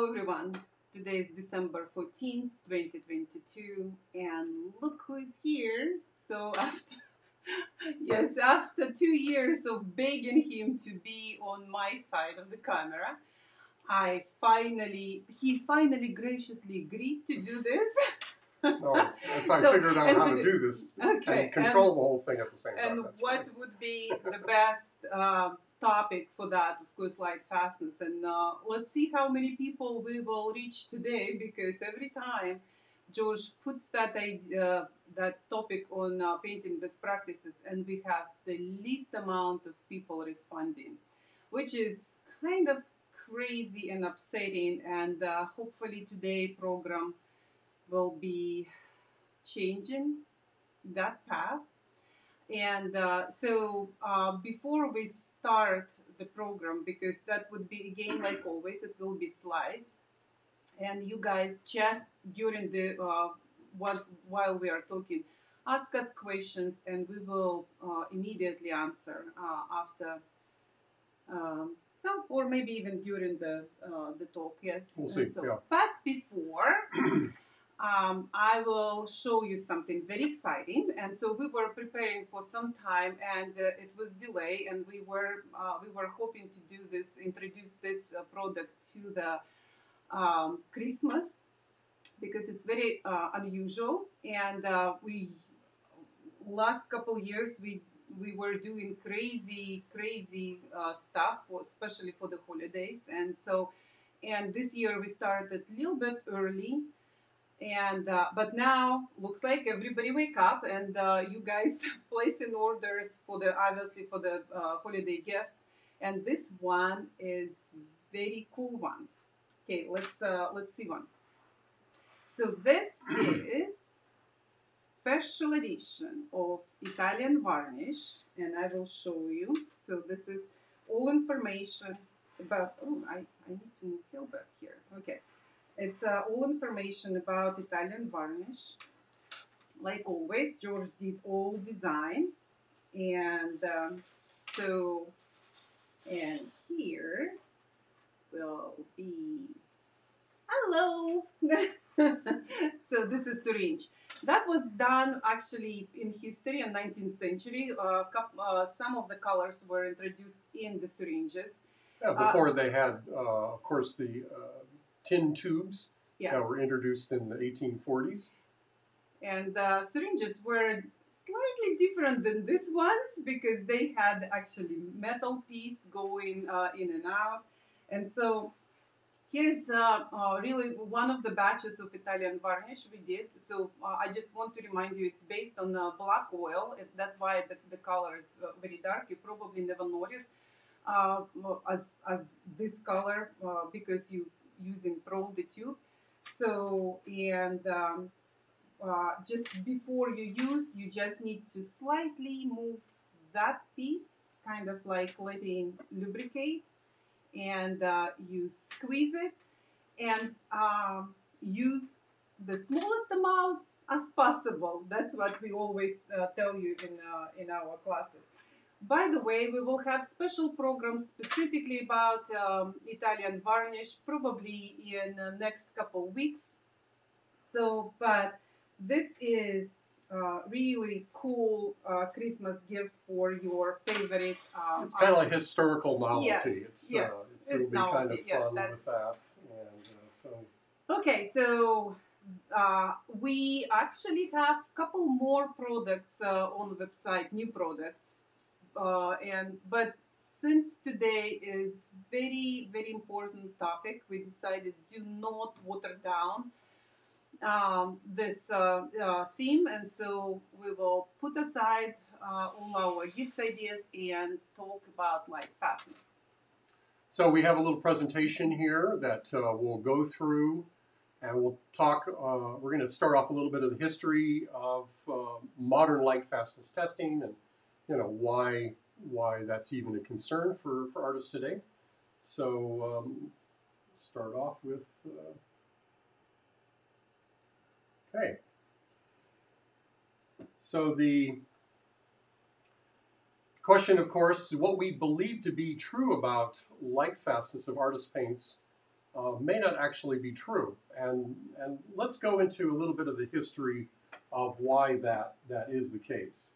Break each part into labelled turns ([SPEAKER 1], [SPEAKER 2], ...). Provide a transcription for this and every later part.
[SPEAKER 1] everyone. Today is December 14th, 2022, and look who is here. So after yes, after 2 years of begging him to be on my side of the camera, he finally graciously agreed to do this.
[SPEAKER 2] No, it's I figured out how to do this and control the whole thing at the same time.
[SPEAKER 1] And what would be the best topic for that? Of course, light fastness. And let's see how many people we will reach today, because every time George puts that topic on painting best practices, and we have the least amount of people responding, which is kind of crazy and upsetting. And hopefully today program will be changing that path. And so before we start the program, because that would be, again, like always, it will be slides, and you guys just during the while we are talking, ask us questions, and we will immediately answer after. Well, or maybe even during the talk. Yes,
[SPEAKER 2] we'll see.
[SPEAKER 1] So,
[SPEAKER 2] yeah.
[SPEAKER 1] But before. I will show you something very exciting. And so we were preparing for some time, and it was delayed, and we were hoping to do this, introduce this product to the Christmas, because it's very unusual. And we last couple years we were doing crazy stuff, especially for the holidays, and this year we started a little bit early. And but now looks like everybody wake up, and you guys placing orders for obviously for the holiday gifts, and this one is very cool one. Okay, let's see one. So this is special edition of Italian varnish, and I will show you. So this is all information about. Oh, I need to move a little bit here. Okay. It's all information about Italian varnish. Like always, George did all design. And and here will be, hello. So this is syringe. That was done actually in history in 19th century. Some of the colors were introduced in the syringes.
[SPEAKER 2] Yeah, before they had, of course, the tin tubes that were introduced in the 1840s.
[SPEAKER 1] And syringes were slightly different than these ones, because they had actually metal piece going in and out. And so here's really one of the batches of Italian varnish we did. So I just want to remind you, it's based on black oil. That's why the color is very dark. You probably never noticed as this color because you using from the tube. So, and just before you use, you just need to slightly move that piece, kind of like letting lubricate, and you squeeze it, and use the smallest amount as possible. That's what we always tell you in our classes. By the way, we will have special programs specifically about Italian varnish, probably in the next couple weeks. So, but this is really cool Christmas gift for your favorite
[SPEAKER 2] it's kind of like historical novelty.
[SPEAKER 1] Yes,
[SPEAKER 2] it'll be kind of fun with that. And
[SPEAKER 1] okay, so we actually have a couple more products on the website, new products. But since today is very important topic, we decided do not water down this theme, and so we will put aside all our gift ideas and talk about light fastness.
[SPEAKER 2] So we have a little presentation here that we'll go through, and we'll talk. We're going to start off a little bit of the history of modern light fastness testing, and why that's even a concern for artists today. So start off with okay. So the question, of course, what we believe to be true about light fastness of artist paints may not actually be true. And let's go into a little bit of the history of why that is the case.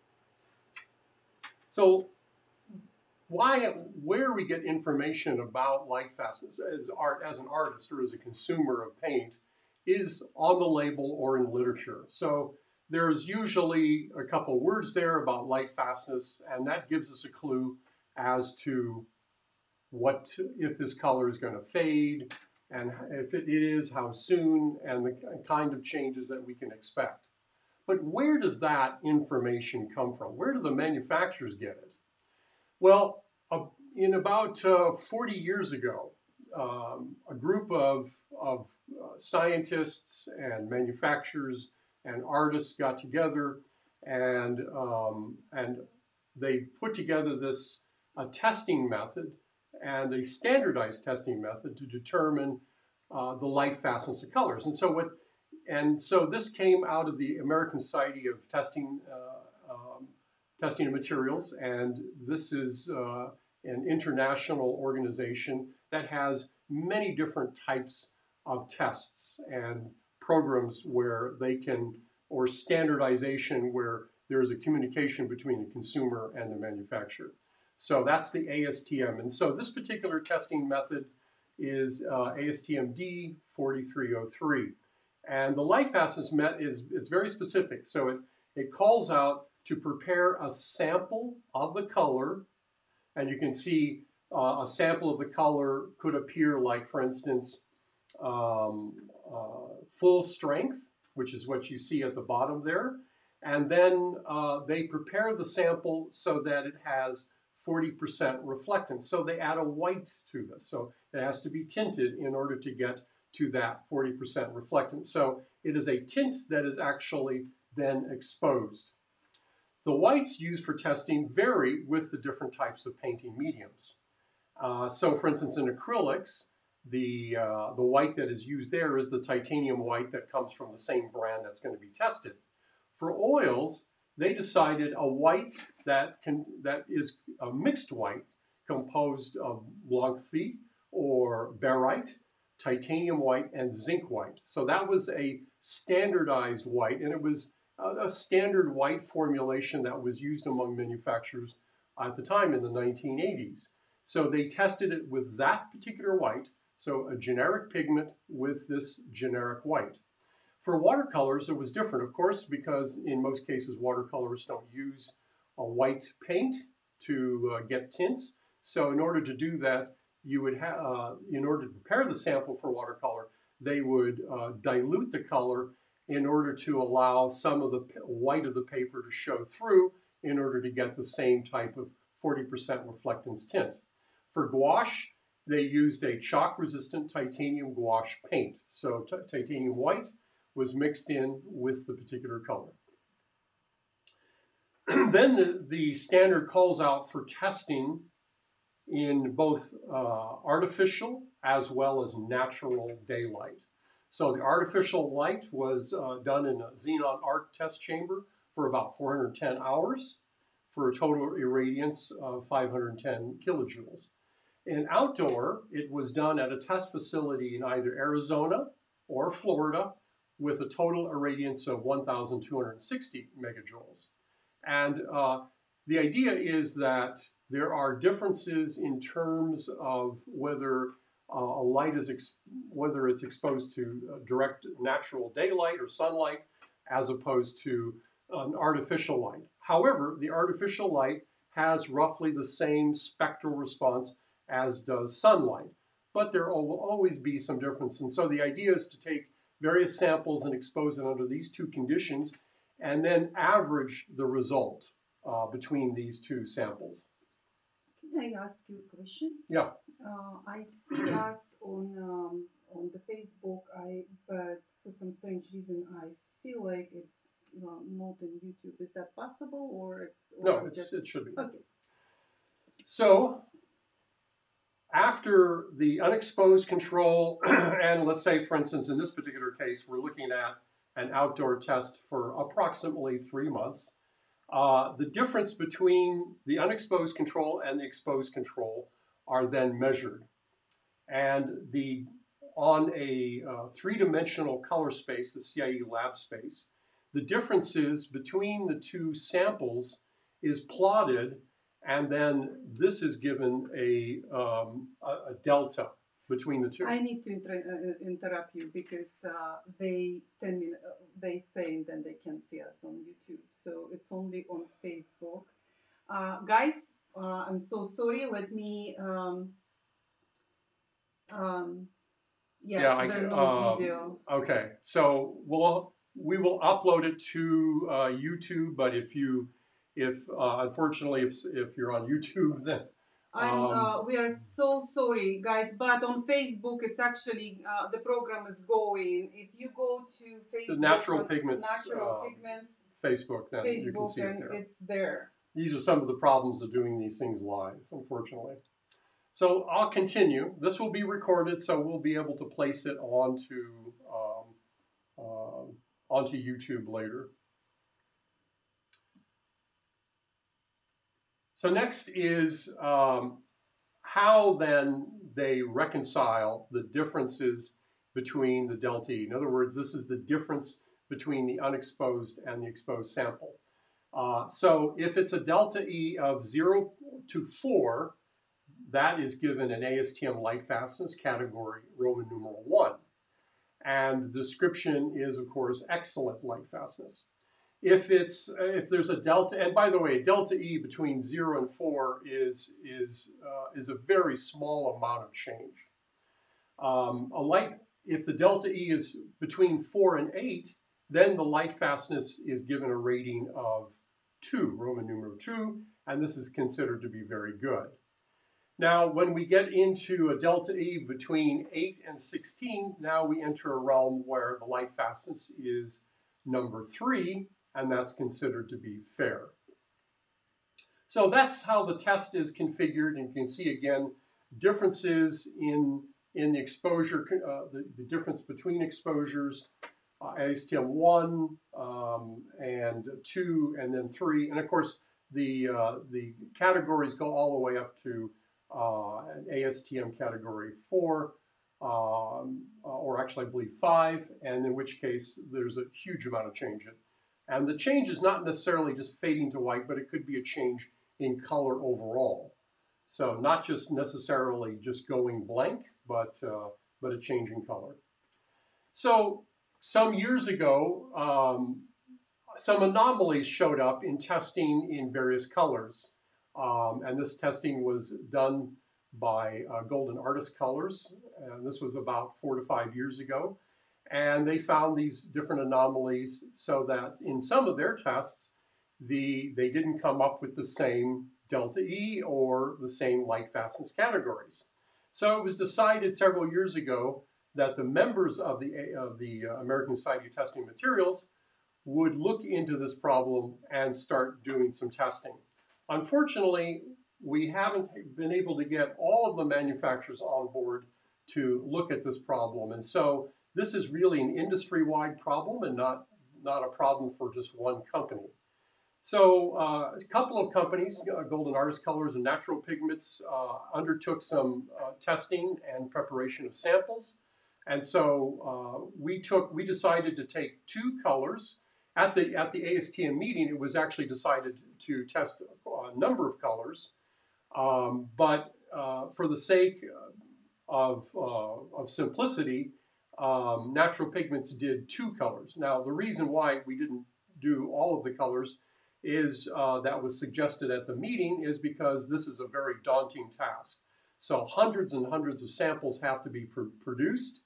[SPEAKER 2] So where we get information about light fastness as an artist or as a consumer of paint is on the label or in literature. So there's usually a couple words there about light fastness, and that gives us a clue as to if this color is going to fade, and if it is, how soon, and the kind of changes that we can expect. But where does that information come from? Where do the manufacturers get it? Well, in about 40 years ago, a group of scientists and manufacturers and artists got together, and they put together this testing method, and a standardized testing method to determine the light fastness of colors. And so this came out of the American Society of Testing of Materials, and this is an international organization that has many different types of tests and programs where they can, or standardization where there's a communication between the consumer and the manufacturer. So that's the ASTM. And so this particular testing method is ASTM D4303. And the light fastness is very specific. So it calls out to prepare a sample of the color. And you can see a sample of the color could appear like, for instance, full strength, which is what you see at the bottom there. And then they prepare the sample so that it has 40% reflectance. So they add a white to this. So it has to be tinted in order to get to that 40% reflectance. So it is a tint that is actually then exposed. The whites used for testing vary with the different types of painting mediums. So for instance, in acrylics, the white that is used there is the titanium white that comes from the same brand that's going to be tested. For oils, they decided a white that is a mixed white composed of Blanc-Feit or barite, titanium white, and zinc white. So that was a standardized white, and it was a standard white formulation that was used among manufacturers at the time in the 1980s. So they tested it with that particular white, so a generic pigment with this generic white. For watercolors, it was different, of course, because in most cases, watercolors don't use a white paint to get tints. So in order to do that, you would have, in order to prepare the sample for watercolor, they would dilute the color in order to allow some of the white of the paper to show through in order to get the same type of 40% reflectance tint. For gouache, they used a chalk-resistant titanium gouache paint. So titanium white was mixed in with the particular color. Then the standard calls out for testing in both artificial as well as natural daylight. So the artificial light was done in a xenon arc test chamber for about 410 hours for a total irradiance of 510 kilojoules. In outdoor, it was done at a test facility in either Arizona or Florida with a total irradiance of 1,260 megajoules. And the idea is that there are differences in terms of whether a light is, whether it's exposed to direct natural daylight or sunlight as opposed to an artificial light. However, the artificial light has roughly the same spectral response as does sunlight, but there will always be some difference. And so the idea is to take various samples and expose it under these two conditions and then average the result between these two samples.
[SPEAKER 1] Can I ask you a question?
[SPEAKER 2] Yeah.
[SPEAKER 1] I see us on the Facebook, but for some strange reason I feel like it's not on YouTube. Is that possible, or it's?
[SPEAKER 2] No, it should be.
[SPEAKER 1] Okay.
[SPEAKER 2] So after the unexposed control, and let's say, for instance, in this particular case, we're looking at an outdoor test for approximately 3 months. The difference between the unexposed control and the exposed control are then measured. And on a three-dimensional color space, the CIE lab space, the differences between the two samples is plotted, and then this is given a delta between the two.
[SPEAKER 1] I need to interrupt you because they they say that they can see us on YouTube, so it's only on Facebook. Guys, I'm so sorry. Let me. Yeah, there's no video.
[SPEAKER 2] Okay, so we will upload it to YouTube, but if unfortunately if you're on YouTube, then
[SPEAKER 1] we are so sorry, guys. But on Facebook, it's actually the program is going. If you go to Facebook,
[SPEAKER 2] the Natural Pigments Facebook, then
[SPEAKER 1] Facebook,
[SPEAKER 2] you can see it there.
[SPEAKER 1] It's there.
[SPEAKER 2] These are some of the problems of doing these things live, unfortunately. So I'll continue. This will be recorded, so we'll be able to place it onto YouTube later. So next is how then they reconcile the differences between the delta E. In other words, this is the difference between the unexposed and the exposed sample. So if it's a delta E of 0 to 4, that is given an ASTM light fastness category Roman numeral 1. And the description is, of course, excellent light fastness. If there's a delta, and by the way, delta E between 0 and 4 is a very small amount of change. If the delta E is between 4 and 8, then the light fastness is given a rating of 2, Roman numeral 2, and this is considered to be very good. Now, when we get into a delta E between 8 and 16, now we enter a realm where the light fastness is number 3, and that's considered to be fair. So that's how the test is configured, and you can see again differences in the exposure, the difference between exposures, ASTM 1 and 2, and then 3, and of course the categories go all the way up to an ASTM category 4, or actually I believe 5, and in which case there's a huge amount of change. And the change is not necessarily just fading to white, but it could be a change in color overall. So not just necessarily just going blank, but a change in color. So some years ago, some anomalies showed up in testing in various colors. And this testing was done by Golden Artist Colors, and this was about 4 to 5 years ago. And they found these different anomalies so that in some of their tests, they didn't come up with the same delta E or the same light fastness categories. So it was decided several years ago that the members of the American Society of Testing Materials would look into this problem and start doing some testing. Unfortunately, we haven't been able to get all of the manufacturers on board to look at this problem. And so this is really an industry-wide problem and not a problem for just one company. So a couple of companies, Golden Artist Colors and Natural Pigments, undertook some testing and preparation of samples. And so we decided to take 2 colors. At the ASTM meeting, it was actually decided to test a number of colors, but for the sake of simplicity, Natural Pigments did 2 colors. Now, the reason why we didn't do all of the colors is that was suggested at the meeting is because this is a very daunting task. So hundreds and hundreds of samples have to be produced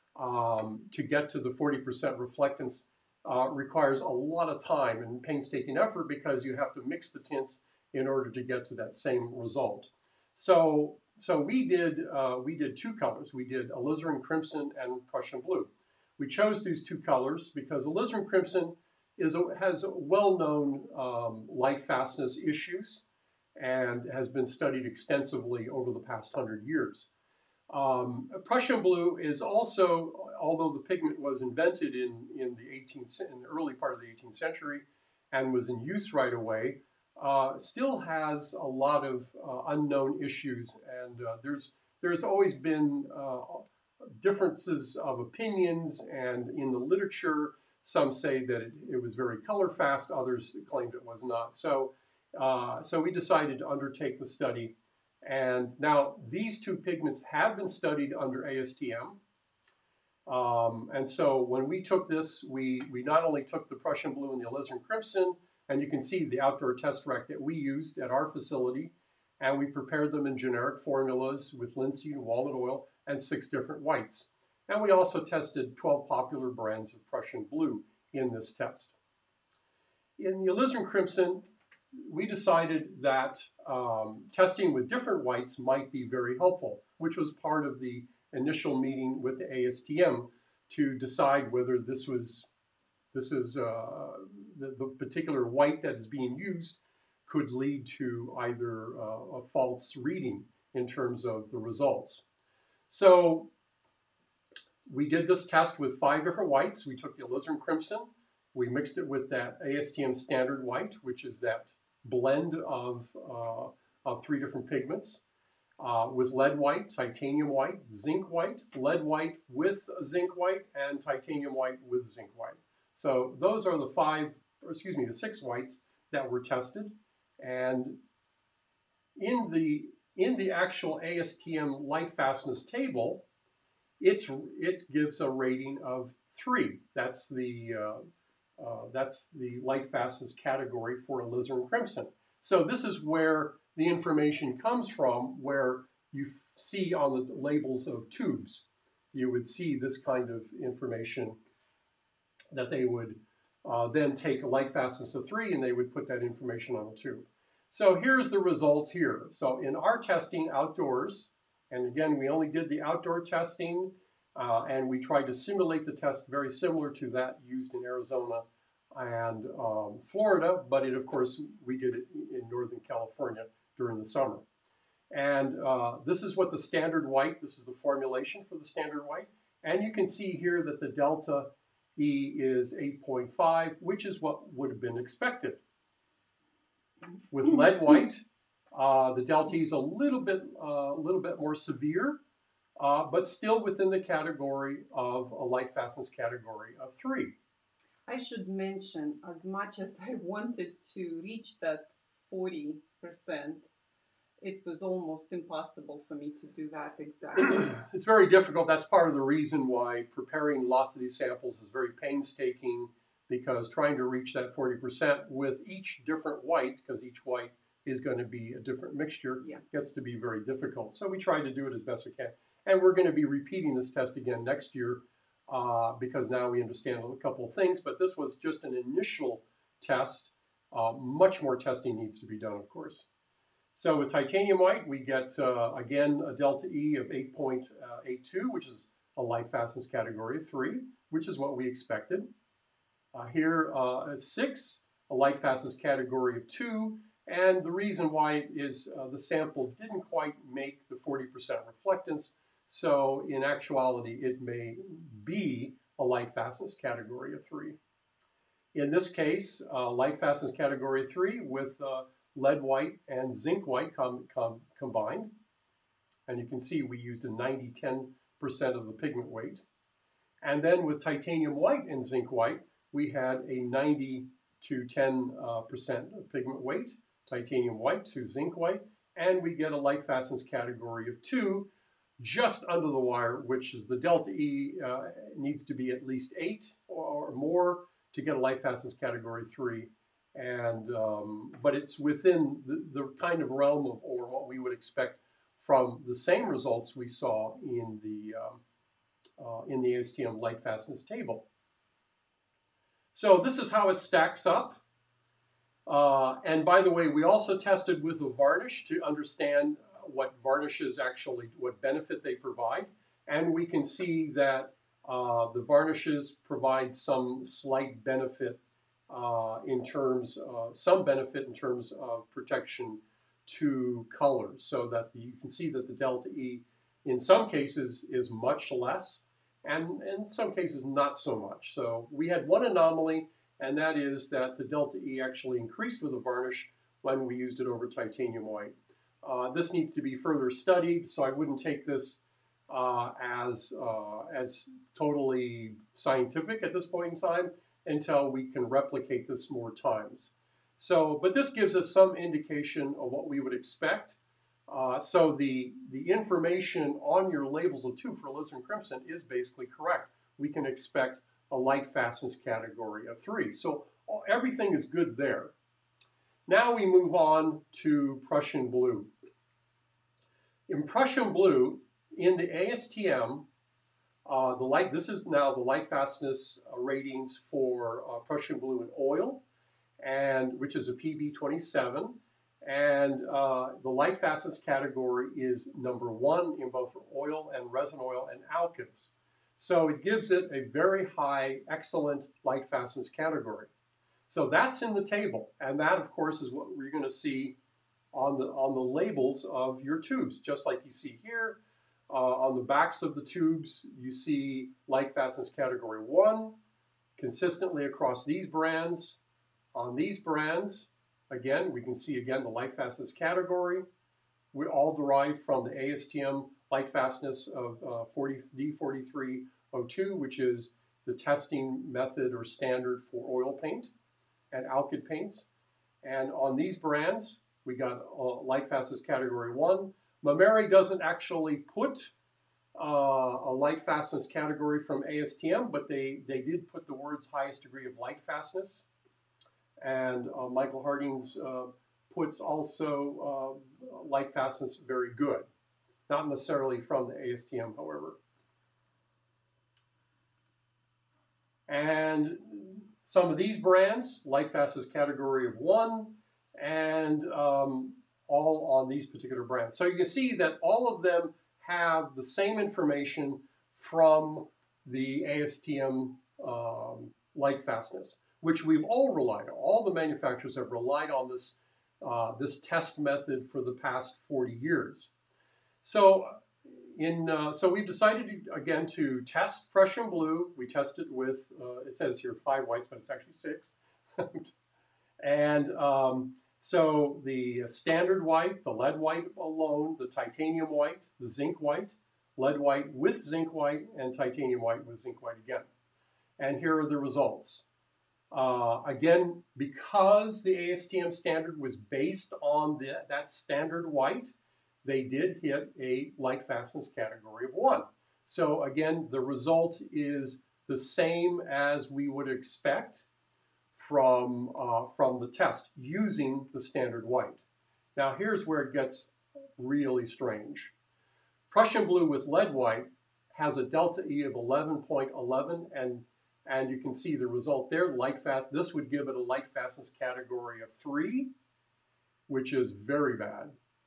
[SPEAKER 2] to get to the 40% reflectance. Requires a lot of time and painstaking effort because you have to mix the tints in order to get to that same result. So we did 2 colors. We did alizarin crimson and Prussian blue. We chose these 2 colors because alizarin crimson has well-known light fastness issues and has been studied extensively over the past 100 years. Prussian blue is also, although the pigment was invented in the early part of the 18th century and was in use right away, still has a lot of unknown issues, and there's always been differences of opinions, and in the literature, some say that it was very color fast, others claimed it was not. So, so we decided to undertake the study. And now these two pigments have been studied under ASTM. And so when we took this, we not only took the Prussian blue and the alizarin crimson, and you can see the outdoor test rack that we used at our facility, and we prepared them in generic formulas with linseed and walnut oil and 6 different whites. And we also tested 12 popular brands of Prussian blue in this test. In the alizarin crimson, we decided that testing with different whites might be very helpful, which was part of the initial meeting with the ASTM to decide whether this is the particular white that is being used could lead to either a false reading in terms of the results. So we did this test with 5 different whites. We took the alizarin crimson, we mixed it with that ASTM standard white, which is that blend of 3 different pigments, with lead white, titanium white, zinc white, lead white with zinc white, and titanium white with zinc white. So those are the 6 whites that were tested. And in the actual ASTM light fastness table, it gives a rating of 3. That's the light fastness category for alizarin crimson. So this is where the information comes from, where you see on the labels of tubes, you would see this kind of information that they would then take a light fastness of 3 and they would put that information on the tube. So here's the result here. So in our testing outdoors, and again, we only did the outdoor testing, and we tried to simulate the test very similar to that used in Arizona and Florida, but of course, we did it in Northern California during the summer. And this is what the standard white, this is the formulation for the standard white. And you can see here that the delta E is 8.5, which is what would have been expected. With lead white, the delta E is a little bit more severe, but still within the category of a light fastness category of 3.
[SPEAKER 1] I should mention, as much as I wanted to reach that 40%, it was almost impossible for me to do that exactly.
[SPEAKER 2] It's very difficult. That's part of the reason why preparing lots of these samples is very painstaking, because trying to reach that 40% with each different white, because each white is going to be a different mixture, gets to be very difficult. So we try to do it as best we can. And we're going to be repeating this test again next year because now we understand a couple of things. But this was just an initial test. Much more testing needs to be done, of course. So with titanium white, we get, again, a delta E of 8.82, which is a light fastness category of 3, which is what we expected. Here, 6, a light fastness category of 2. And the reason why is the sample didn't quite make the 40% reflectance. So in actuality, it may be a light fastness category of 3. In this case, light fastness category 3 with lead white and zinc white combined. And you can see we used a 90-10% of the pigment weight. And then with titanium white and zinc white, we had a 90 to 10% pigment weight, titanium white to zinc white, and we get a light fastness category of 2, just under the wire, which is the delta E needs to be at least 8 or more to get a light fastness category 3. And but it's within the kind of realm of, or what we would expect from the same results we saw in the ASTM light fastness table. So this is how it stacks up. And by the way, we also tested with a varnish to understand what varnishes actually, what benefit they provide. And we can see that the varnishes provide some slight benefit in terms, some benefit in terms of protection to colors, so that you can see that the delta E in some cases is much less, and in some cases not so much. So we had one anomaly, and that is that the delta E actually increased with the varnish when we used it over titanium white. This needs to be further studied, so I wouldn't take this as totally scientific at this point in time until we can replicate this more times. So, but this gives us some indication of what we would expect. So the information on your labels of tube for alizarin crimson is basically correct. We can expect a light fastness category of 3. So everything is good there. Now we move on to Prussian blue. In Prussian blue, in the ASTM, this is now the light fastness ratings for Prussian blue in oil, and which is a PB27, and the light fastness category is number 1 in both oil and resin oil and alkyds. So it gives it a very high, excellent light fastness category. So that's in the table, and that, of course, is what we're going to see on the labels of your tubes, just like you see here. On the backs of the tubes, you see light fastness category 1 consistently across these brands. On these brands, again, we can see again the light fastness category. We all derive from the ASTM light fastness of D4302, which is the testing method or standard for oil paint and alkyd paints. And on these brands, we got light fastness category 1. Mameri doesn't actually put a light fastness category from ASTM, but they did put the words highest degree of light fastness. And Michael Hardings puts also light fastness very good. Not necessarily from the ASTM, however. And some of these brands, light fastness category of 1, and all on these particular brands. So you can see that all of them have the same information from the ASTM light fastness, which we've all relied on. All the manufacturers have relied on this, this test method for the past 40 years. So, so we've decided, again, to test Prussian blue. We test it with, it says here 5 whites, but it's actually 6. And so the standard white, the lead white alone, the titanium white, the zinc white, lead white with zinc white, and titanium white with zinc white again. And here are the results. Again, because the ASTM standard was based on that standard white, they did hit a light fastness category of 1. So again, the result is the same as we would expect from the test using the standard white. Now here's where it gets really strange. Prussian blue with lead white has a delta E of 11.11, and you can see the result there. This would give it a light fastness category of 3, which is very bad.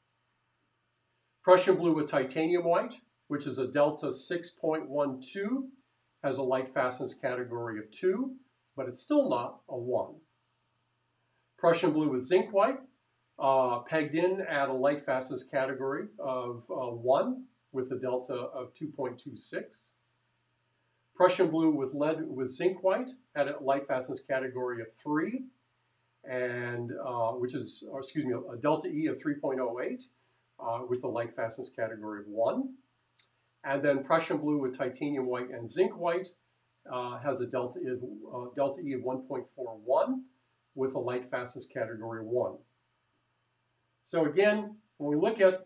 [SPEAKER 2] Prussian blue with titanium white, which is a delta 6.12, has a light fastness category of 2, but it's still not a 1. Prussian blue with zinc white, pegged in at a light fastness category of 1 with a delta of 2.26. Prussian blue with zinc white had a light fastness category of 3, and which is, a delta E of 3.08 with a light fastness category of 1. And then Prussian blue with titanium white and zinc white has a delta E of 1.41 with a light fastness category of 1. So again, when we look at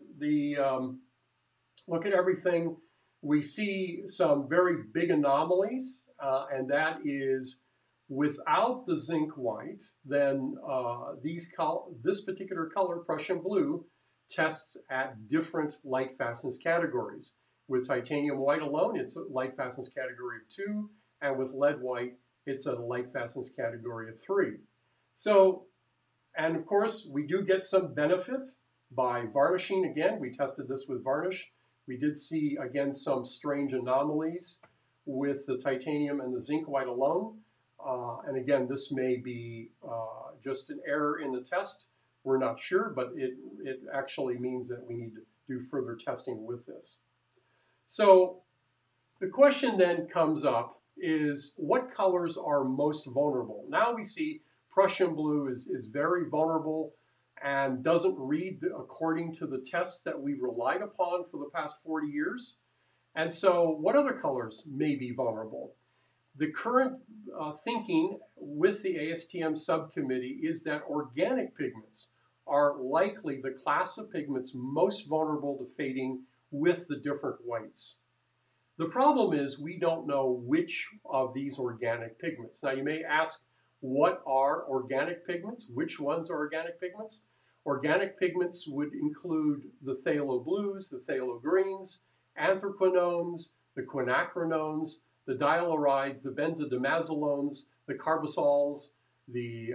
[SPEAKER 2] everything, we see some very big anomalies, and that is without the zinc white, then this particular color, Prussian blue, tests at different light fastness categories. With titanium white alone, it's a light fastness category of 2, and with lead white, it's a light fastness category of 3. So, and of course, we do get some benefit by varnishing. Again, we tested this with varnish. We did see, again, some strange anomalies with the titanium and the zinc white alone. And again, this may be just an error in the test. We're not sure, but it actually means that we need to do further testing with this. So the question then comes up is, what colors are most vulnerable? Now we see Prussian blue is very vulnerable, and doesn't read according to the tests that we've relied upon for the past 40 years. And so what other colors may be vulnerable? The current thinking with the ASTM subcommittee is that organic pigments are likely the class of pigments most vulnerable to fading with the different whites. The problem is we don't know which of these organic pigments. Now you may ask, what are organic pigments? Which ones are organic pigments? Organic pigments would include the phthalo blues, the phthalo greens, anthraquinones, the quinacrinones, the dialorides, the benzodiazelones, the carbasols, the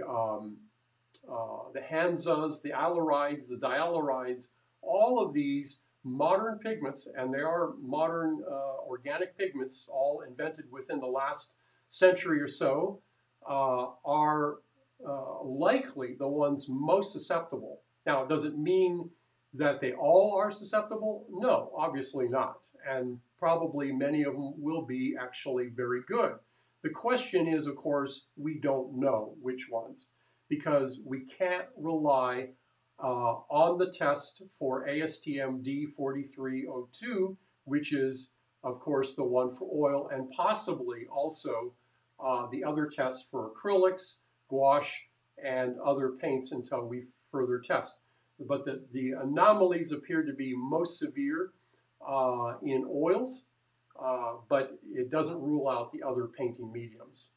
[SPEAKER 2] hanzas, the alorides, the dialorides. All of these modern pigments, and they are modern organic pigments, all invented within the last century or so, are likely the ones most susceptible. Now, does it mean that they all are susceptible? No, obviously not. And probably many of them will be actually very good. The question is, of course, we don't know which ones, because we can't rely on the test for ASTM D4302, which is, of course, the one for oil, and possibly also the other tests for acrylics, gouache, and other paints until we further test. But the anomalies appear to be most severe in oils, but it doesn't rule out the other painting mediums.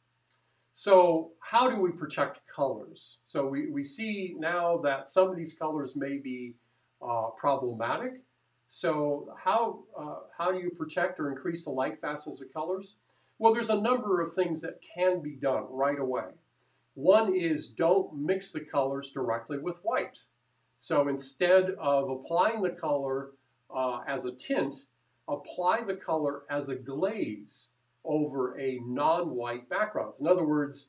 [SPEAKER 2] So how do we protect colors? So we see now that some of these colors may be problematic. So how do you protect or increase the light fastness of colors? Well, there's a number of things that can be done right away. One is, don't mix the colors directly with white. So instead of applying the color as a tint, apply the color as a glaze over a non-white background. In other words,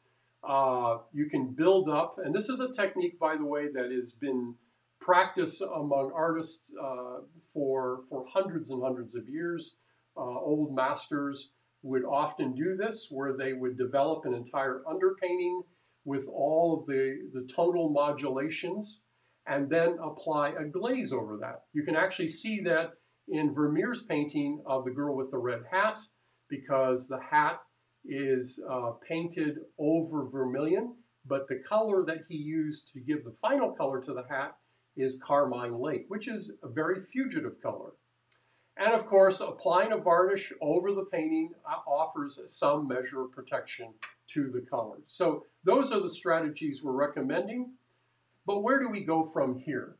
[SPEAKER 2] you can build up, and this is a technique, by the way, that has been practiced among artists for hundreds and hundreds of years. Old masters would often do this, where they would develop an entire underpainting with all of the tonal modulations, and then apply a glaze over that. You can actually see that in Vermeer's painting of the girl with the red hat, because the hat is painted over vermilion, but the color that he used to give the final color to the hat is carmine lake, which is a very fugitive color. And of course, applying a varnish over the painting offers some measure of protection to the color. So those are the strategies we're recommending. But where do we go from here?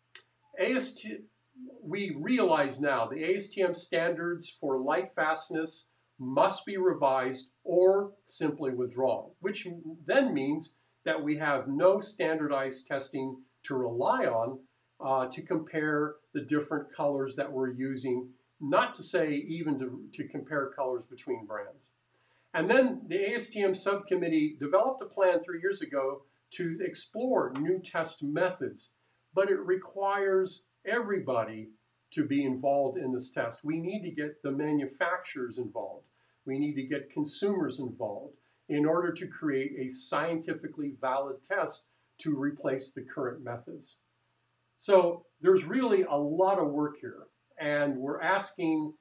[SPEAKER 2] We realize now the ASTM standards for light fastness must be revised or simply withdrawn, which then means that we have no standardized testing to rely on to compare the different colors that we're using, not to say even to compare colors between brands. And then the ASTM subcommittee developed a plan 3 years ago to explore new test methods, but it requires everybody to be involved in this test. We need to get the manufacturers involved. We need to get consumers involved in order to create a scientifically valid test to replace the current methods. So there's really a lot of work here, and we're asking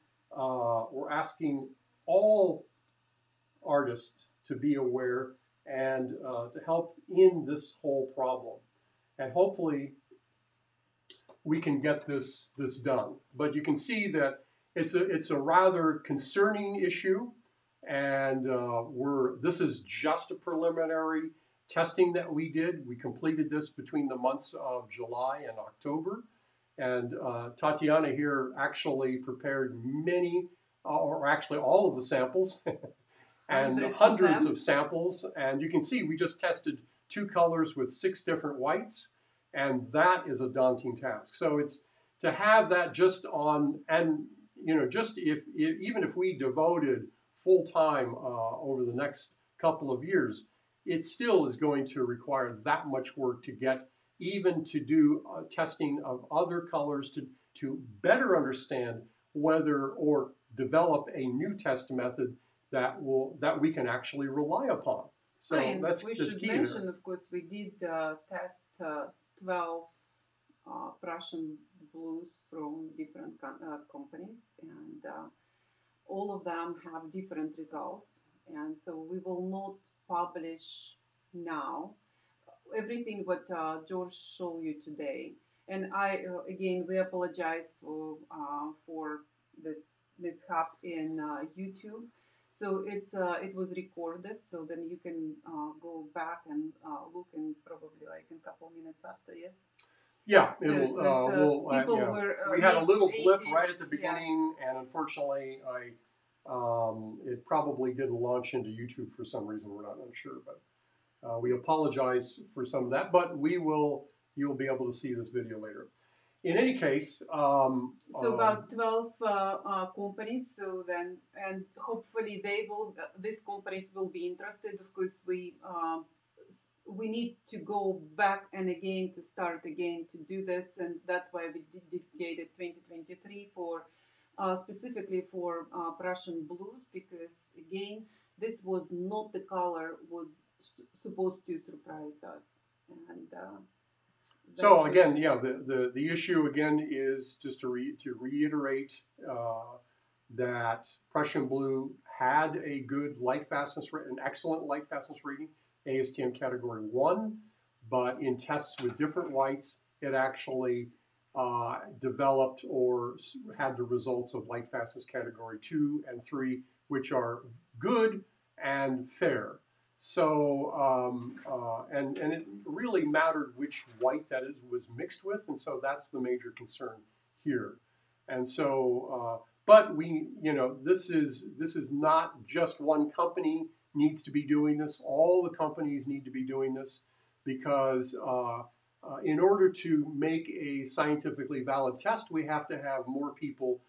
[SPEAKER 2] all artists to be aware and to help in this whole problem. And hopefully we can get this done. But you can see that it's a rather concerning issue, and this is just a preliminary testing that we did. We completed this between the months of July and October. And Tatiana here actually prepared many, or actually all of the samples, and hundreds of samples. And you can see we just tested 2 colors with 6 different whites, and that is a daunting task. So it's to have that just on, and just even if we devoted full time over the next couple of years, it still is going to require that much work to get even to do testing of other colors to better understand whether or develop a new test method that we can actually rely upon. So
[SPEAKER 1] and
[SPEAKER 2] that's
[SPEAKER 1] we
[SPEAKER 2] that's
[SPEAKER 1] should
[SPEAKER 2] key
[SPEAKER 1] mention,
[SPEAKER 2] there.
[SPEAKER 1] of course, we did test 12 Prussian blues from different companies, and all of them have different results. And so we will not publish now everything what George showed you today. And I again we apologize for this mishap in YouTube. So it was recorded, so then you can go back and look in probably like in a couple minutes after. Yes.
[SPEAKER 2] Yeah,
[SPEAKER 1] So it was, people
[SPEAKER 2] yeah.
[SPEAKER 1] were
[SPEAKER 2] We had a little blip
[SPEAKER 1] 18,
[SPEAKER 2] right at the
[SPEAKER 1] yeah.
[SPEAKER 2] beginning, and unfortunately, it probably didn't launch into YouTube for some reason. We're not unsure, but we apologize for some of that. But you'll be able to see this video later. In any case,
[SPEAKER 1] So about 12 companies. So then, and hopefully these companies will be interested. Of course, we need to go back and again to start again to do this, and that's why we dedicated 2023 for specifically for Prussian blues, because again, this was not the color was supposed to surprise us, and
[SPEAKER 2] so again, yeah, the issue again is just to reiterate that Prussian blue had a good light fastness, an excellent light fastness rating, ASTM category 1, but in tests with different whites, it actually developed or had the results of light fastness category 2 and 3, which are good and fair. So, and it really mattered which white that it was mixed with, and so that's the major concern here. And so, but this is not just one company needs to be doing this. All the companies need to be doing this because in order to make a scientifically valid test, we have to have more people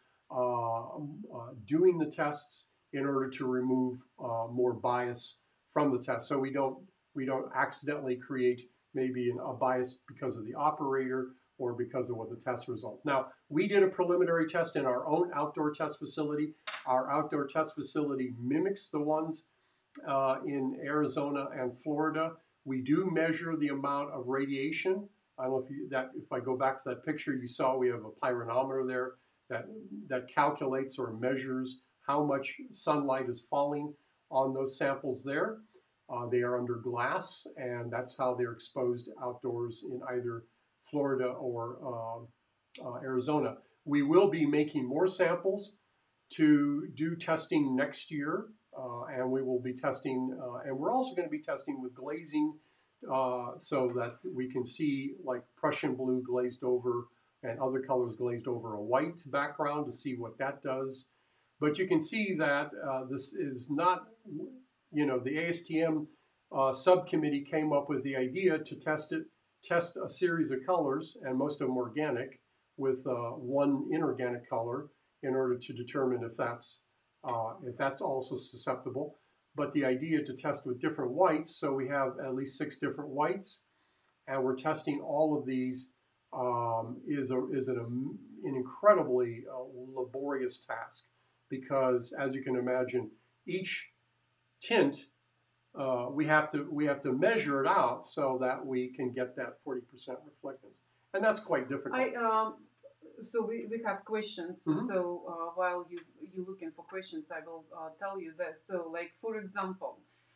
[SPEAKER 2] doing the tests in order to remove more bias from the test, so we don't accidentally create maybe a bias because of the operator or because of what the test result. Now, we did a preliminary test in our own outdoor test facility. Our outdoor test facility mimics the ones in Arizona and Florida. We do measure the amount of radiation. I don't know if I go back to that picture you saw, we have a pyranometer there that calculates or measures how much sunlight is falling on those samples there. They are under glass, and that's how they're exposed outdoors in either Florida or Arizona. We will be making more samples to do testing next year, and we will be testing, and we're also going to be testing with glazing so that we can see like Prussian blue glazed over and other colors glazed over a white background to see what that does. But you can see that this is not, the ASTM subcommittee came up with the idea to test a series of colors, and most of them organic, with one inorganic color in order to determine if that's also susceptible. But the idea to test with different whites, so we have at least 6 different whites, and we're testing all of these is an incredibly laborious task, because as you can imagine, each tint we have to measure it out so that we can get that 40% reflectance, and that's quite difficult.
[SPEAKER 1] So we have questions. Mm-hmm. So while you looking for questions, I will tell you this. So like for example,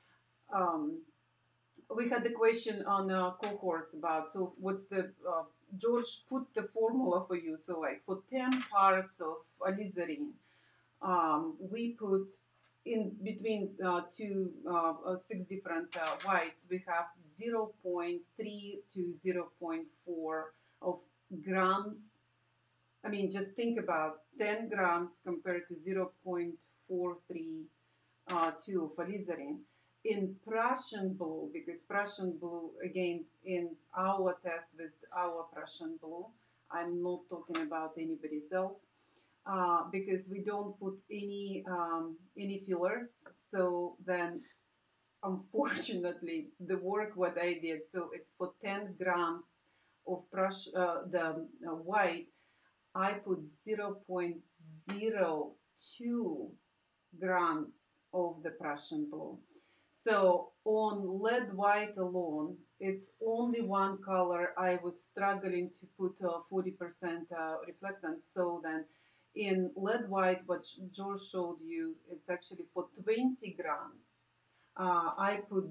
[SPEAKER 1] we had the question on cohorts about, so what's the George put the formula for you. So like for 10 parts of alizarin, we put in between 6 different whites, we have 0.3 to 0.4 of grams. I mean, just think about 10 grams compared to 0.432 of alizarin. In Prussian blue, because Prussian blue, again, in our test with our Prussian blue, I'm not talking about anybody else, because we don't put any fillers. So then, unfortunately, the work what I did, so it's for 10 grams of the white, I put 0.02 grams of the Prussian blue. So on lead white alone, it's only one color. I was struggling to put 40% reflectance. So then in lead white, what George showed you, it's actually for 20 grams. I put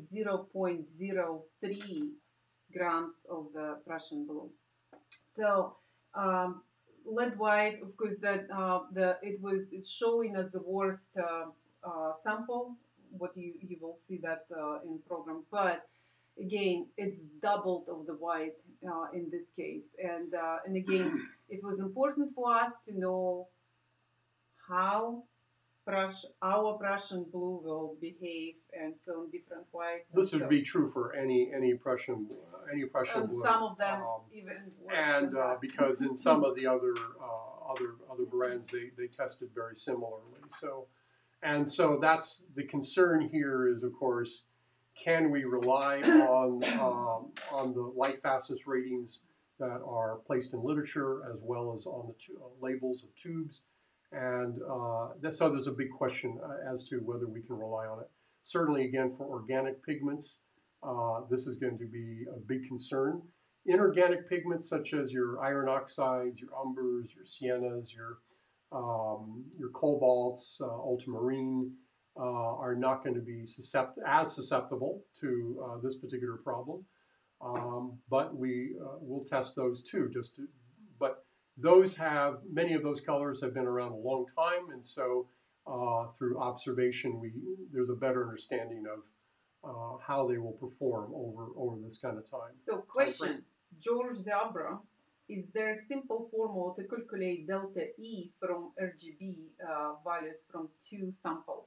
[SPEAKER 1] 0.03 grams of the Prussian blue. So um, lead white, of course, that it's showing as the worst sample. What you will see that in program, but again, it's doubled of the white in this case, and again, it was important for us to know how our Prussian blue will behave, and so in different whites.
[SPEAKER 2] This would be true for any Prussian
[SPEAKER 1] And
[SPEAKER 2] blue.
[SPEAKER 1] some of them even worse
[SPEAKER 2] and
[SPEAKER 1] than that.
[SPEAKER 2] because in some of the other brands they tested very similarly. So that's the concern here is of course, can we rely on the light fastness ratings that are placed in literature as well as on the labels of tubes, and so there's a big question as to whether we can rely on it. Certainly, again, for organic pigments, this is going to be a big concern. Inorganic pigments such as your iron oxides, your umbers, your siennas, your cobalts, ultramarine, are not going to be as susceptible to this particular problem. But we will test those too. But many of those colors have been around a long time, and so through observation, there's a better understanding of how they will perform over this kind of time.
[SPEAKER 1] So, question, George Zabra, is there a simple formula to calculate delta E from RGB values from two samples?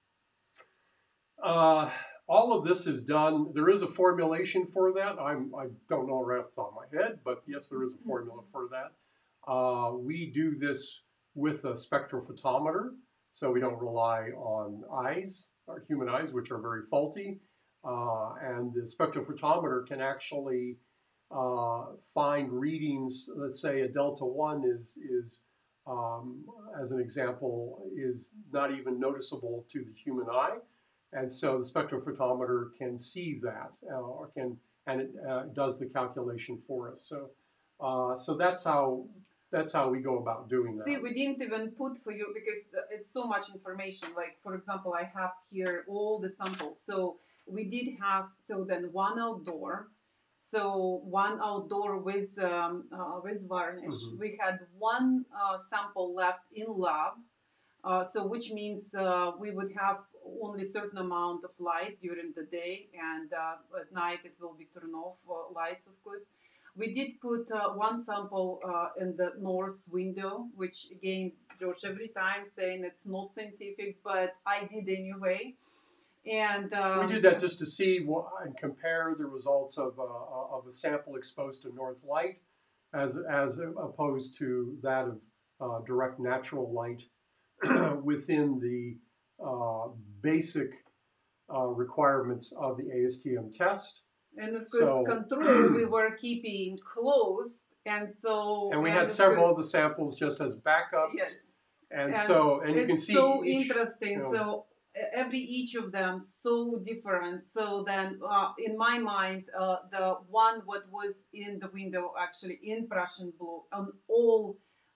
[SPEAKER 2] All of this is done. There is a formulation for that. I don't know right off the top of my head, but yes, there is a formula for that. We do this with a spectrophotometer, so we don't rely on eyes, or human eyes, which are very faulty. And the spectrophotometer can actually find readings. Let's say a delta 1 is as an example, is not even noticeable to the human eye. And so the spectrophotometer can see that, and it does the calculation for us. So that's how we go about doing that.
[SPEAKER 1] See, we didn't even put for you because it's so much information. Like, for example, I have here all the samples. So we did have, so then one outdoor, with varnish. Mm-hmm. We had one sample left in lab. So which means we would have only a certain amount of light during the day, and at night it will be turned off lights, of course. We did put one sample in the north window, which again, George every time saying it's not scientific, but I did anyway. And
[SPEAKER 2] we did that just to see and compare the results of a sample exposed to north light as opposed to that of direct natural light within the basic requirements of the ASTM test.
[SPEAKER 1] And of course, control we were keeping closed, and
[SPEAKER 2] we had several of the samples just as backups.
[SPEAKER 1] Yes,
[SPEAKER 2] and you can see
[SPEAKER 1] so interesting. So each of them so different. So then, in my mind, the one what was in the window actually in Prussian blue on all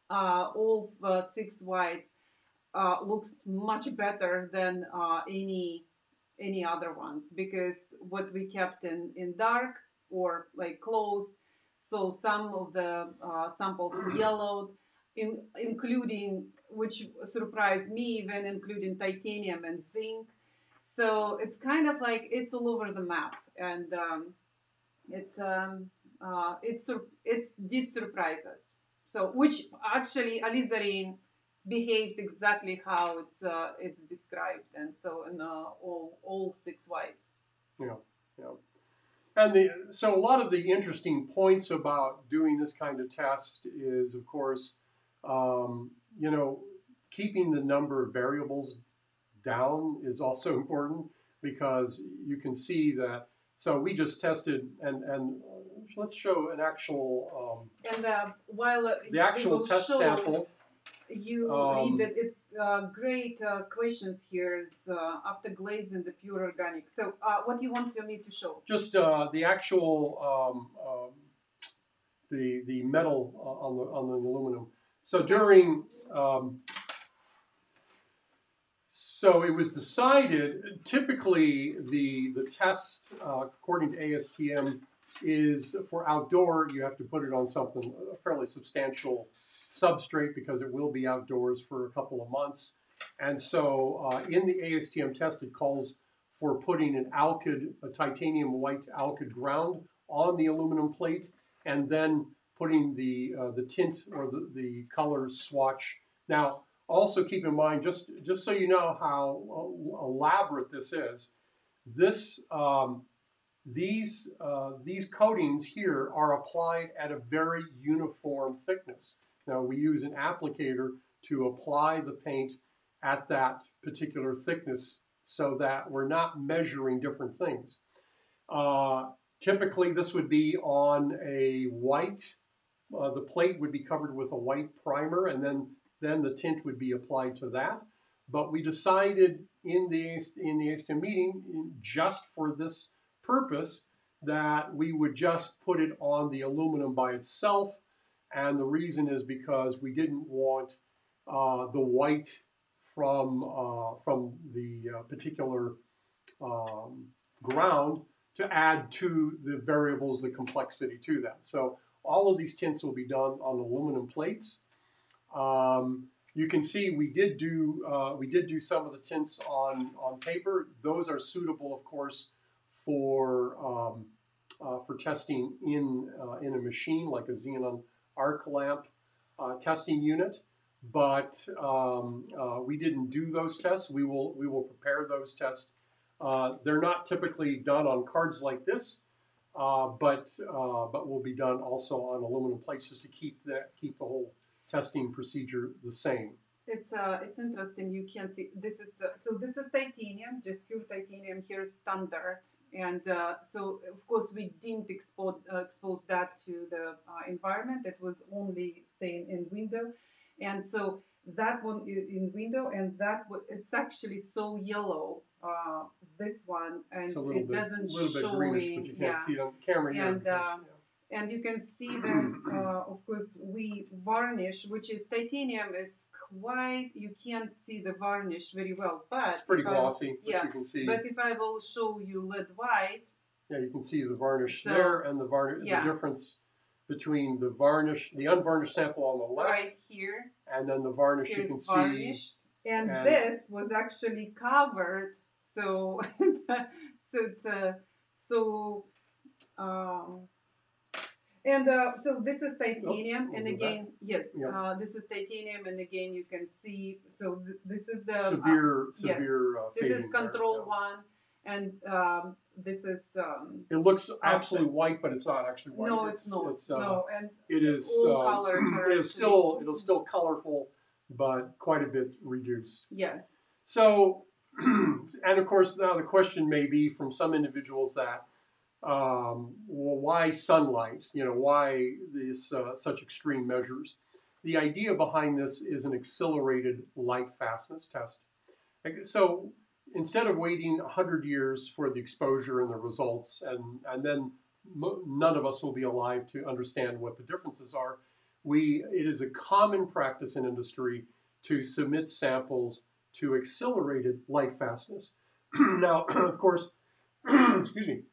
[SPEAKER 1] 6 whites looks much better than any other ones, because what we kept in dark or like closed, so some of the samples yellowed, including, which surprised me, even including titanium and zinc. So it's kind of like it's all over the map, and it did surprise us. So which actually alizarin behaved exactly how it's described, and so in all 6 whites.
[SPEAKER 2] Yeah. And so a lot of the interesting points about doing this kind of test is, of course, keeping the number of variables down is also important, because you can see that. So we just tested, and let's show an actual
[SPEAKER 1] and while
[SPEAKER 2] the actual test sample.
[SPEAKER 1] You read that great questions here. Is after glazing the pure organic. So, what do you want me to show?
[SPEAKER 2] Just the actual the metal on the aluminum. So during so it was decided. Typically, the test according to ASTM is for outdoor. You have to put it on something a fairly substantial substrate because it will be outdoors for a couple of months. And so in the ASTM test, it calls for putting an alkyd, a titanium white alkyd ground on the aluminum plate, and then putting the tint or the color swatch. Now, also keep in mind, just so you know how elaborate this is, this these coatings here are applied at a very uniform thickness. Now we use an applicator to apply the paint at that particular thickness so that we're not measuring different things. Typically this would be on a white, the plate would be covered with a white primer, and then the tint would be applied to that. But we decided in the ASTM meeting, just for this purpose, that we would just put it on the aluminum by itself. And the reason is because we didn't want the white from the particular ground to add to the variables, the complexity to that. So all of these tints will be done on aluminum plates. You can see we did do some of the tints on paper. Those are suitable, of course, for testing in a machine like a xenon arc lamp testing unit. But we didn't do those tests. We will prepare those tests. They're not typically done on cards like this, but will be done also on aluminum plates just to keep the whole testing procedure the same.
[SPEAKER 1] It's interesting. You can see this is so this is titanium, just pure titanium. Here's standard, and so of course we didn't expose that to the environment. It was only staying in window, and so that one in window, and that it's actually so yellow. This one, and it doesn't show
[SPEAKER 2] greenish, but you can't see it on camera here.
[SPEAKER 1] And you can see that, of course, we varnish, which is titanium, is quite, you can't see the varnish very well. But
[SPEAKER 2] it's pretty glossy, but you can see.
[SPEAKER 1] But if I will show you lead white.
[SPEAKER 2] Yeah, you can see the varnish there and the varnish, the difference between the varnish, the unvarnished sample on the left.
[SPEAKER 1] Right here.
[SPEAKER 2] And then the varnish you can
[SPEAKER 1] varnished.
[SPEAKER 2] See.
[SPEAKER 1] And this was actually covered. So, so it's so. So this is titanium, and again, yes, this is titanium, and again you can see. So this is the
[SPEAKER 2] severe.
[SPEAKER 1] This is control one, and this is.
[SPEAKER 2] It looks absolutely white, but it's not actually white.
[SPEAKER 1] No, it's not. No, and
[SPEAKER 2] it is.
[SPEAKER 1] All colors are.
[SPEAKER 2] It'll still colorful, but quite a bit reduced.
[SPEAKER 1] Yeah.
[SPEAKER 2] So, and of course, now the question may be from some individuals that. Well, why sunlight? You know, why these such extreme measures? The idea behind this is an accelerated light fastness test. So instead of waiting 100 years for the exposure and the results, and then none of us will be alive to understand what the differences are, it is a common practice in industry to submit samples to accelerated light fastness. Now, of course, excuse me.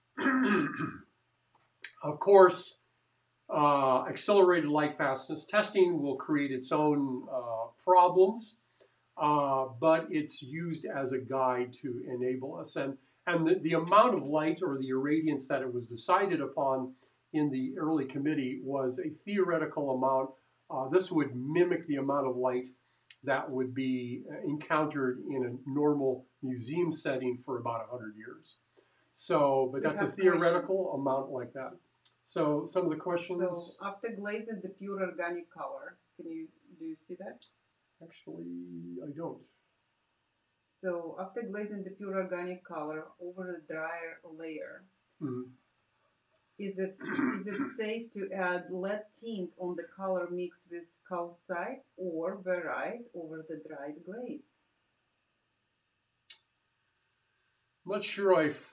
[SPEAKER 2] Of course, accelerated light fastness testing will create its own problems, but it's used as a guide to enable us. And the amount of light or the irradiance that it was decided upon in the early committee was a theoretical amount. This would mimic the amount of light that would be encountered in a normal museum setting for about 100 years. So, but that's a theoretical amount like that. So, some of the questions.
[SPEAKER 1] So, after glazing the pure organic color, do you see that?
[SPEAKER 2] Actually, I don't.
[SPEAKER 1] So, after glazing the pure organic color over the drier layer, is it safe to add lead tint on the color mix with calcite or barite over the dried glaze?
[SPEAKER 2] I'm not sure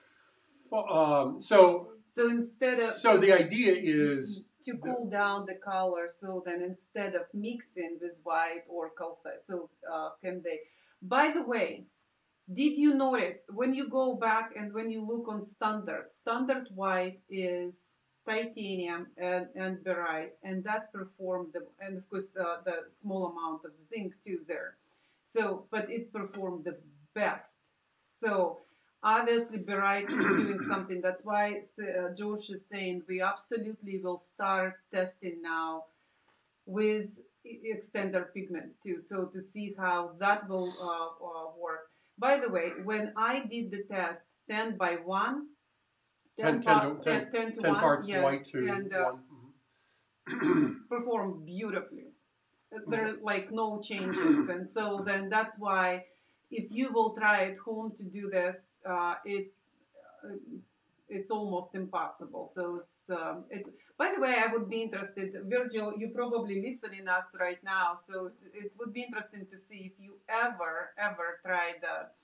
[SPEAKER 2] so
[SPEAKER 1] So instead of
[SPEAKER 2] so the idea is
[SPEAKER 1] to cool down the color, so then instead of mixing with white or calcite, so can they? By the way, did you notice when you go back and when you look on standard white is titanium and barite, and that performed the, and of course the small amount of zinc too there. So, but it performed the best. So obviously barite is doing something. That's why George is saying we absolutely will start testing now with extender pigments too, so to see how that will work. By the way, when I did the test 10 by 1, 10 to
[SPEAKER 2] 10
[SPEAKER 1] 1,
[SPEAKER 2] parts
[SPEAKER 1] yeah,
[SPEAKER 2] white to
[SPEAKER 1] and
[SPEAKER 2] 1.
[SPEAKER 1] performed beautifully. There are like no changes, and so then that's why if you will try at home to do this, uh, it's almost impossible. So it's it. By the way, I would be interested, Virgil. You probably listening us right now, so it would be interesting to see if you ever tried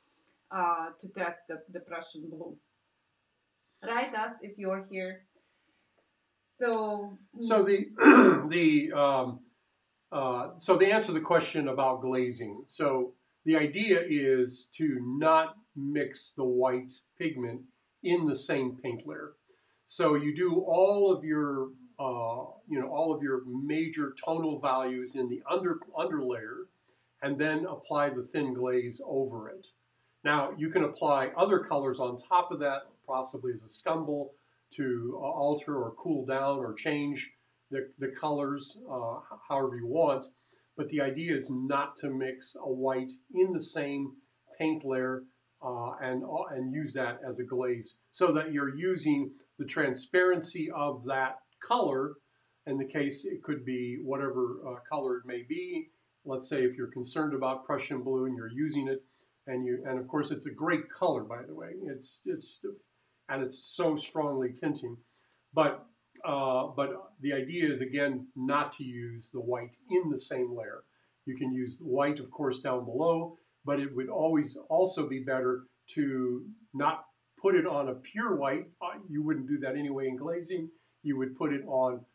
[SPEAKER 1] to test the Prussian blue. Write us if you're here. So
[SPEAKER 2] So the the so the answer to the question about glazing. So the idea is to not mix the white pigment in the same paint layer. So you do all of your all of your major tonal values in the under layer, and then apply the thin glaze over it. Now you can apply other colors on top of that, possibly as a scumble to alter or cool down or change the colors however you want. But the idea is not to mix a white in the same paint layer and use that as a glaze, so that you're using the transparency of that color. In the case, it could be whatever color it may be. Let's say if you're concerned about Prussian blue and you're using it, and of course it's a great color, by the way. It's so strongly tinting, but the idea is again not to use the white in the same layer. You can use the white, of course, down below, but it would always also be better to not put it on a pure white. You wouldn't do that anyway in glazing. You would put it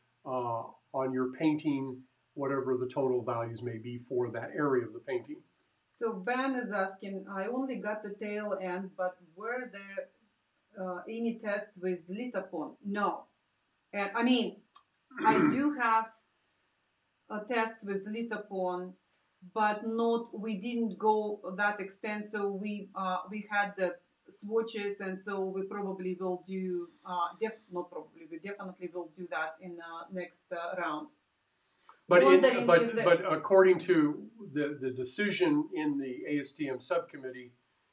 [SPEAKER 2] on your painting, whatever the total values may be for that area of the painting.
[SPEAKER 1] so Ben is asking, I only got the tail end, but were there any tests with lithopon? No. And I mean, I do have a test with lithopon, but not, we didn't go that extent. So we had the swatches, and so we probably will do not probably, we definitely will do that in next round.
[SPEAKER 2] But but according to the decision in the ASTM subcommittee,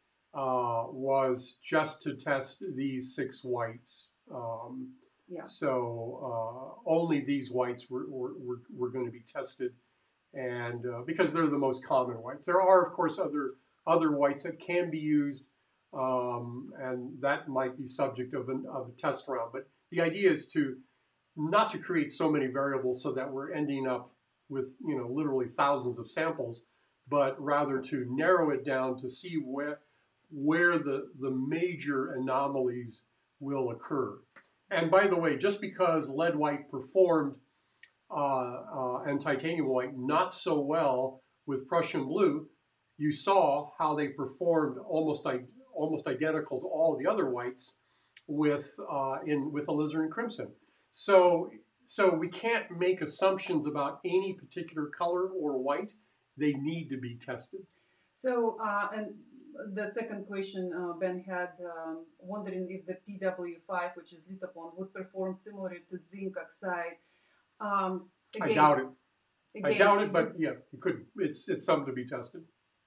[SPEAKER 2] was just to test these 6 whites.
[SPEAKER 1] Yeah.
[SPEAKER 2] So only these whites were going to be tested, and because they're the most common whites. There are, of course, other whites that can be used, and that might be subject of a test round. But the idea is to not to create so many variables so that we're ending up with literally thousands of samples, but rather to narrow it down to see where the major anomalies will occur. And by the way, just because lead white performed and titanium white not so well with Prussian blue, you saw how they performed almost identical to all the other whites with alizarin crimson. So we can't make assumptions about any particular color or white. They need to be tested.
[SPEAKER 1] So and the second question Ben had, wondering if the PW5, which is lithopon, would perform similarly to zinc oxide. Again,
[SPEAKER 2] I doubt it. I doubt it, but yeah, it could. It's something to be tested.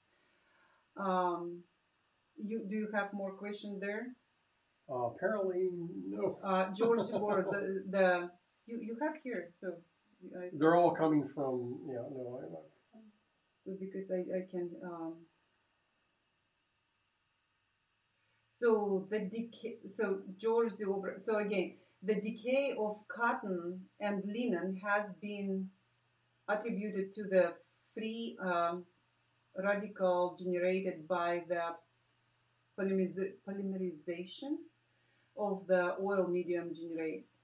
[SPEAKER 1] Do you have more questions there?
[SPEAKER 2] Apparently, no.
[SPEAKER 1] George Zibor, you have here, so
[SPEAKER 2] they're all coming from no.
[SPEAKER 1] So because I can. So the decay. So George the Obra. So again, the decay of cotton and linen has been attributed to the free radical generated by the polymerization of the oil medium generates.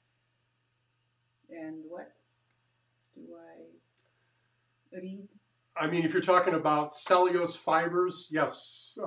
[SPEAKER 1] And what do I read?
[SPEAKER 2] I mean, if you're talking about cellulose fibers, yes,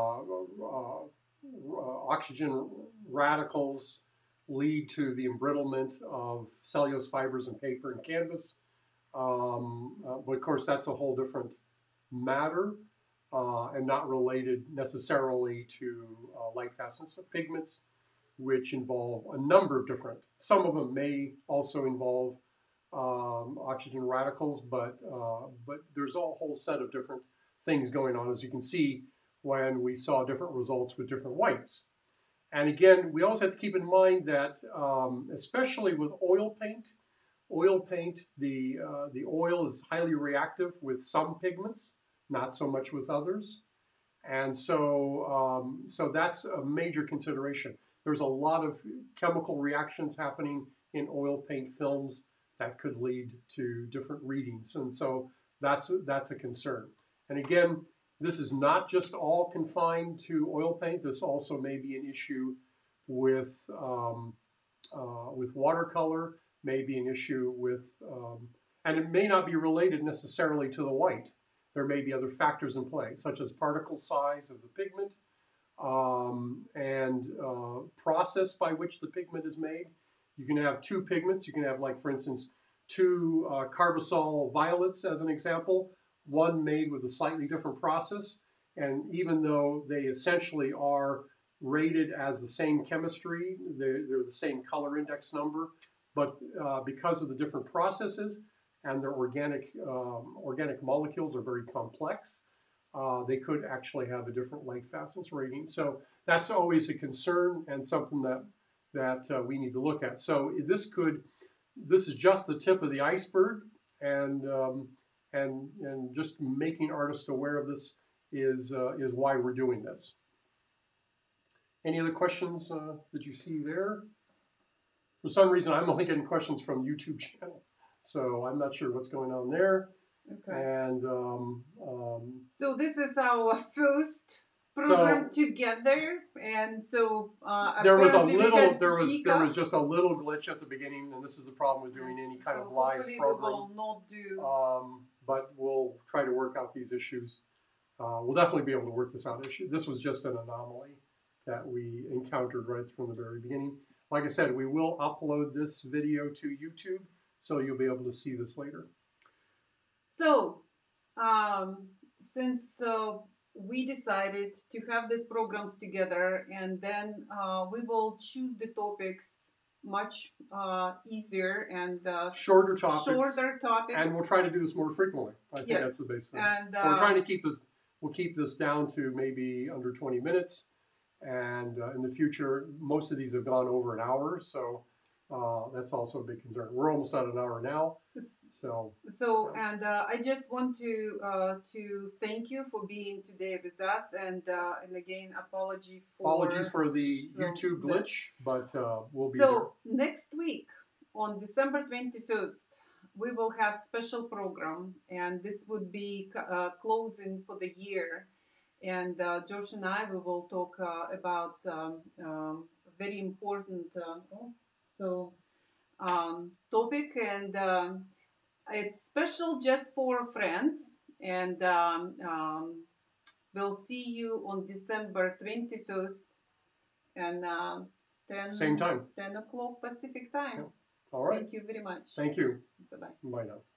[SPEAKER 2] oxygen radicals lead to the embrittlement of cellulose fibers in paper and canvas. But of course, that's a whole different matter and not related necessarily to light fastness of pigments, which involve a number of different. Some of them may also involve oxygen radicals, but there's a whole set of different things going on, as you can see when we saw different results with different whites. And again, we also have to keep in mind that, especially with oil paint, the oil is highly reactive with some pigments, not so much with others. And so that's a major consideration. There's a lot of chemical reactions happening in oil paint films that could lead to different readings. And so that's a concern. And again, this is not just all confined to oil paint. This also may be an issue with watercolor, may be an issue with, and it may not be related necessarily to the white. There may be other factors in play, such as particle size of the pigment and process by which the pigment is made. You can have two pigments. You can have, like, for instance, two carbasol violets as an example, one made with a slightly different process. And even though they essentially are rated as the same chemistry, they're the same color index number, but because of the different processes and their organic molecules are very complex, they could actually have a different light fastness rating. So that's always a concern and something that we need to look at. So this is just the tip of the iceberg, and just making artists aware of this is why we're doing this. Any other questions that you see there? For some reason, I'm only getting questions from YouTube channel, so I'm not sure what's going on there.
[SPEAKER 1] Okay.
[SPEAKER 2] And
[SPEAKER 1] so this is our first program together, and so
[SPEAKER 2] there was just a little glitch at the beginning, and this is the problem with doing any kind of live program.
[SPEAKER 1] We will not do.
[SPEAKER 2] But we'll try to work out these issues. We'll definitely be able to work this out. This was just an anomaly that we encountered right from the very beginning. Like I said, we will upload this video to YouTube, so you'll be able to see this later.
[SPEAKER 1] So, since we decided to have these programs together, and then we will choose the topics much easier and
[SPEAKER 2] shorter topics. And we'll try to do this more frequently. I think that's the base thing. And, so we're trying to keep this. We'll keep this down to maybe under 20 minutes. And in the future, most of these have gone over an hour, so that's also a big concern. We're almost at an hour now, and I just want to thank you for being today with us, and again, apologies for the YouTube glitch, but we'll be there. Next week on December 21st, we will have special program, and this would be closing for the year. And George and I, we will talk about very important topic, and it's special just for friends. And we'll see you on December 21st, and 10 o'clock Pacific time. Yeah. All right. Thank you very much. Thank you.
[SPEAKER 1] Bye-bye.
[SPEAKER 2] Bye now.